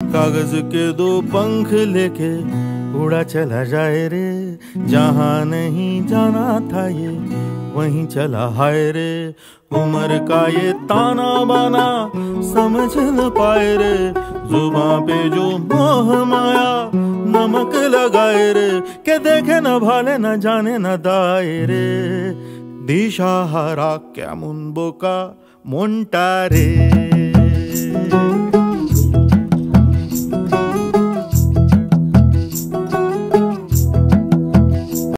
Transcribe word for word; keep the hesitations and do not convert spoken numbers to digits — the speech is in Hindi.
कागज के दो पंख लेके उड़ा चला जाए रे, जहाँ नहीं जाना था ये वहीं चला हाय रे। उम्र का ये ताना बाना समझ न पाए रे, जुबां पे जो मोह माया नमक लगाए रे, के देखे न भाले न जाने न दाए रे। दिशा हरा क्या मुन बोका मोंटा रे।